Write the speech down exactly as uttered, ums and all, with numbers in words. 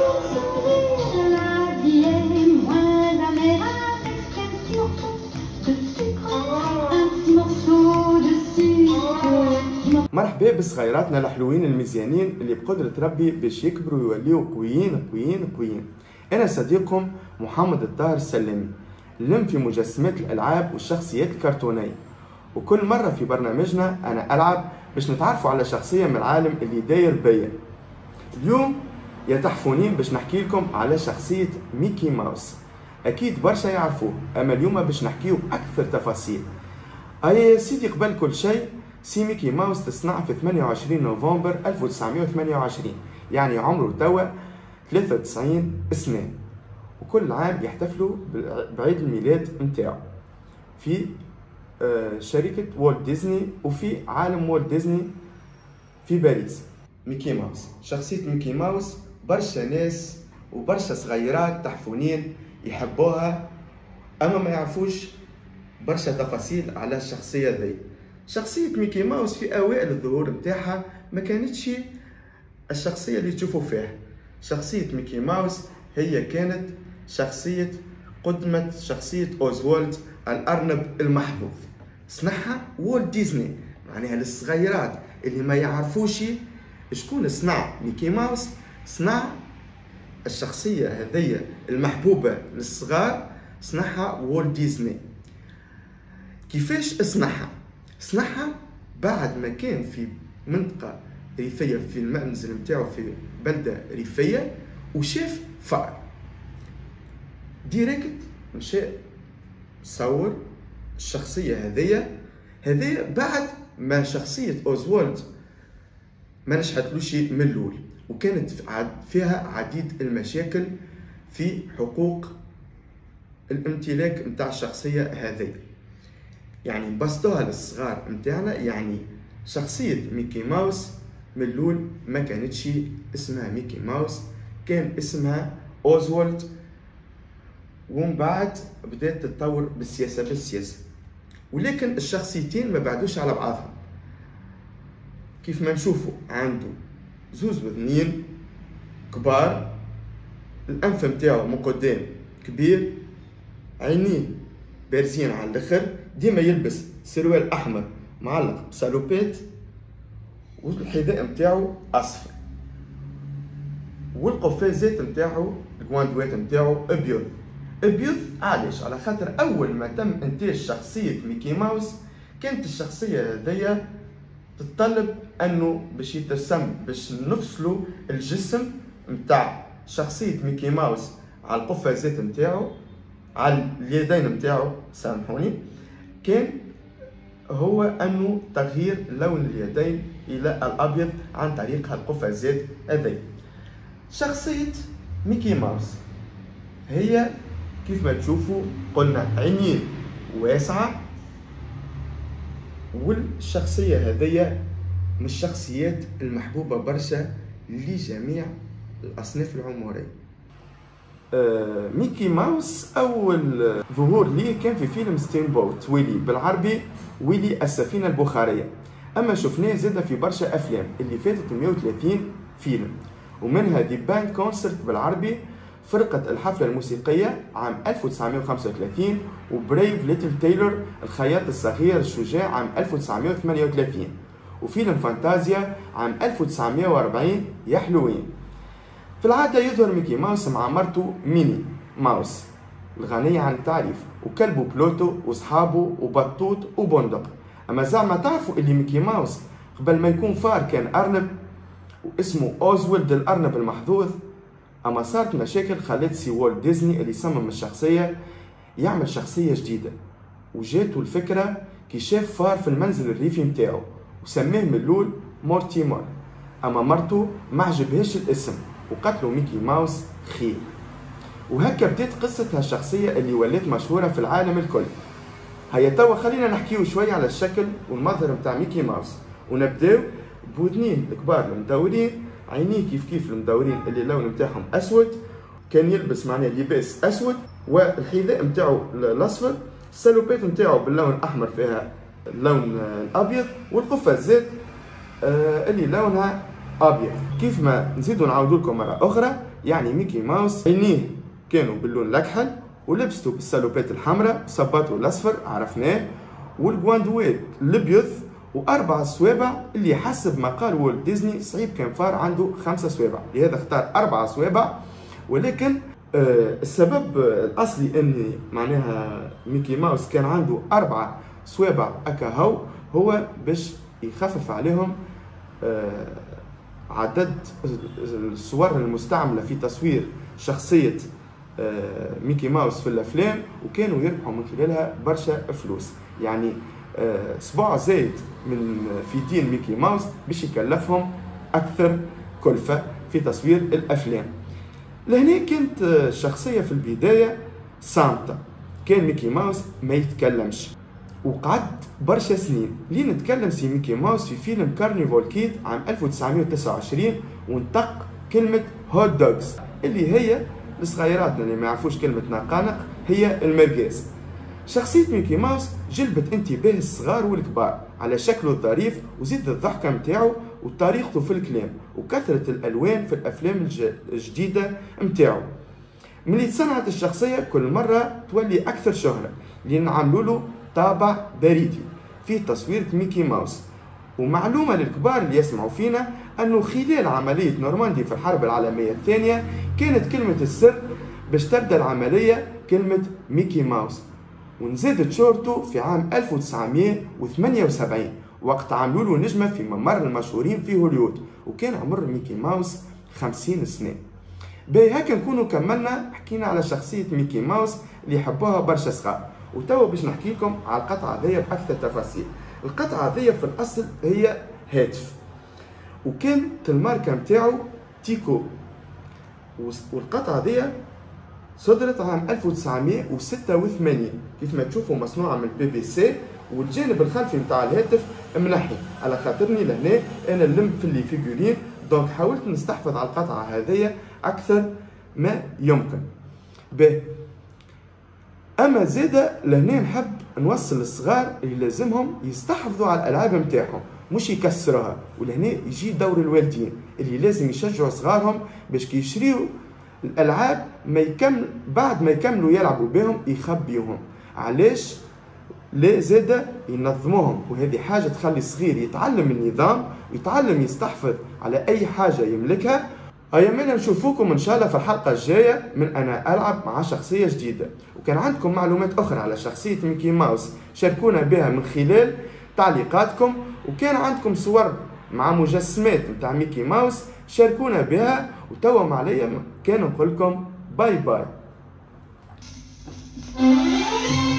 مرحبا بصغيراتنا الحلوين المزيانين اللي بقدرة ربي باش يكبروا ويوليوا قويين قويين قويين. أنا صديقكم محمد الطاهر السلامي، نلم في مجسمات الألعاب والشخصيات الكرتونية، وكل مرة في برنامجنا أنا ألعب باش نتعرفوا على شخصية من العالم اللي داير بيا. اليوم يا تحفونين باش نحكي لكم على شخصية ميكي ماوس، أكيد برشا يعرفوه، أما اليوم باش نحكيه بأكثر تفاصيل. أي يا سيدي، قبل كل شيء سي ميكي ماوس تصنع في ثمانية وعشرين نوفمبر ألف وتسعمائة وثمانية وعشرين، يعني عمره توا ثلاثة وتسعين سنة، وكل عام يحتفلوا بعيد الميلاد متاعه في شركة والت ديزني وفي عالم والت ديزني في باريس. ميكي ماوس، شخصية ميكي ماوس برشا ناس وبرشا صغيرات تحفونين يحبوها، أما ما يعرفوش برشا تفاصيل على الشخصية ذي. شخصية ميكي ماوس في أوائل الظهور متاعها ما كانتش الشخصية اللي تشوفوا فيها. شخصية ميكي ماوس هي كانت شخصية قدمت شخصية أوزوالد الأرنب المحظوظ، صنعها والت ديزني. معناها للصغيرات اللي ما يعرفوش شكون صنع ميكي ماوس، صنع الشخصية هذية المحبوبة للصغار، صنعها والت ديزني. كيفاش صنعها؟ صنعها بعد ما كان في منطقة ريفية في المنزل متاعو في بلدة ريفية، وشاف فار ديريكت مشى صور الشخصية هذية هذية بعد ما شخصية أوزوالد ما نجحتلوش من الأول، وكانت فيها عديد المشاكل في حقوق الامتلاك متاع الشخصية هذية. يعني بسطوها للصغار متاعنا، يعني شخصية ميكي ماوس من الأول ما كانتش اسمها ميكي ماوس، كان اسمها أوزوالد، ومن بعد بدأت تتطور بالسياسة بالسياسة. ولكن الشخصيتين ما بعدوش على بعضهم، كيف ما نشوفوا عنده زوز وذنين كبار، الأنف متاعو من قدام كبير، عينيه بارزين على الآخر، ديما يلبس سروال أحمر معلق بسالوبات، والحذاء متاعو أصفر، والقفازات متاعو الكواندوات متاعو أبيض. أبيض علاش؟ على خاطر أول ما تم إنتاج شخصية ميكي ماوس كانت الشخصية هذيا تتطلب أنه باش يترسم، باش نفصلوا الجسم متاع شخصية ميكي ماوس على القفازات متاعو، على اليدين متاعو، سامحوني، كان هو أنه تغيير لون اليدين إلى الأبيض عن طريق القفازات هذي. شخصية ميكي ماوس هي كيف ما تشوفوا قلنا عينين واسعة، والشخصية هذية من الشخصيات المحبوبة برشا لجميع الأصناف العمرية. آه ميكي ماوس أول ظهور ليه كان في فيلم ستيم بوت ويلي، بالعربي ويلي السفينة البخارية، أما شفناه زادة في برشا أفلام اللي فاتت مئة وثلاثين فيلم، ومنها دي باند كونسرت بالعربي، فرقة الحفلة الموسيقية عام ألف وتسعمائة وخمسة وثلاثين، وبريف ليتل تايلور الخياط الصغير الشجاع عام ألف وتسعمائة وثمانية وثلاثين، وفيلم فانتازيا عام ألف وتسعمائة وأربعين يا حلوين. في العادة يظهر ميكي ماوس مع مرته ميني ماوس الغنية عن التعريف، وكلبه بلوتو وصحابه وبطوط وبندق. أما زعما تعرفوا اللي ميكي ماوس قبل ما يكون فار كان أرنب واسمه أوزوالد الأرنب المحظوظ؟ أما صارت مشاكل خلت سي والت ديزني اللي صمم الشخصية يعمل شخصية جديدة، وجاته الفكرة كي شاف فار في المنزل الريفي متاعو وسماه من الأول مورتيمر، أما مرته ما عجبهاش الاسم وقتلوا ميكي ماوس خير. وهكا بدات قصة هالشخصية اللي ولات مشهورة في العالم الكل. هيا توا خلينا نحكيو شوية على الشكل والمظهر متاع ميكي ماوس، ونبداو بودنيه الكبار المدورين، عينيه كيف كيف المدورين اللي اللون متاعهم أسود، كان يلبس معناه لباس أسود، والحذاء متاعو الأصفر، السلوبات متاعو باللون الأحمر فيها اللون الأبيض، والقفازات اللي لونها أبيض. كيف ما نزيدو نعاودو لكم مرة أخرى، يعني ميكي ماوس عينيه كانوا باللون الأكحل، ولبسته بالسالوبات الحمراء، صباطه الأصفر عرفناه، والجواندوات الأبيض، وأربع صوابع اللي حسب ما قال والت ديزني صعيب كان فار عنده خمسة صوابع، لهذا اختار أربعة صوابع. ولكن آه السبب الأصلي أن معناها ميكي ماوس كان عنده أربعة صوابع أكا هو هو باش يخفف عليهم آه عدد الصور المستعملة في تصوير شخصية آه ميكي ماوس في الأفلام، وكانوا يربحوا من خلالها برشا فلوس. يعني آه صباع زايد من في دين ميكي ماوس باش يكلفهم أكثر كلفة في تصوير الأفلام. لهنا كانت الشخصية في البداية صامتة، كان ميكي ماوس ما يتكلمش، وقعد برشا سنين لين نتكلم سي ميكي ماوس في فيلم كارنيفال كيد عام ألف وتسعمائة وتسعة وعشرين، ونطق كلمة هوت دوغز اللي هي لصغيراتنا اللي ما يعرفوش كلمة نقانق هي المرقاز. شخصية ميكي ماوس جلبت انتباه الصغار والكبار على شكله الظريف، وزيد الضحكة متاعو وطريقته في الكلام وكثرة الألوان في الأفلام الجديدة متاعو. ملي تصنعت الشخصية كل مرة تولي أكثر شهرة لأن عملوا له طابع بريدي في تصوير ميكي ماوس. ومعلومة للكبار اللي يسمعوا فينا أنه خلال عملية نورماندي في الحرب العالمية الثانية كانت كلمة السر باش تبدأ العملية كلمة ميكي ماوس، ونزادت شهرته في عام ألف وتسعمائة وثمانية وسبعين وقت عملوا له نجمة في ممر المشهورين في هوليوود، وكان عمر ميكي ماوس خمسين سنة. باهي هكا نكونوا كملنا حكينا على شخصية ميكي ماوس اللي يحبوها برشا صغار. وتوا باش نحكي لكم على القطعة هذيا بأكثر تفاصيل. القطعة هذيا في الأصل هي هاتف، وكانت الماركة متاعو تيكو، والقطعة هذيا صدرت عام ألف وتسعمائة وستة وثمانين كيف ما تشوفوا مصنوعة من بي بي سي، والجانب الخلفي متاع الهاتف منحي على خاطرني لهنا انا نلم في اللي فيجورين، دونك حاولت نستحفظ على القطعة هذيا أكثر ما يمكن. به أما زادة لهنا نحب نوصل للصغار اللي لازمهم يستحفظوا على الألعاب متاعهم مش يكسروها، ولهنا يجي دور الوالدين اللي لازم يشجعوا صغارهم باش كي يشريوا الألعاب ما يكمل بعد ما يكملوا يلعبوا بهم يخبيوهم. علاش؟ لا زادة ينظموهم، وهذه حاجة تخلي الصغير يتعلم النظام ويتعلم يستحفظ على أي حاجة يملكها. أيامنا نشوفوكم إن شاء الله في الحلقة الجاية من أنا ألعب مع شخصية جديدة. وكان عندكم معلومات أخرى على شخصية ميكي ماوس شاركونا بها من خلال تعليقاتكم، وكان عندكم صور مع مجسمات متاع ميكي ماوس شاركونا بها. وتوا معليا كان نقول لكم باي باي.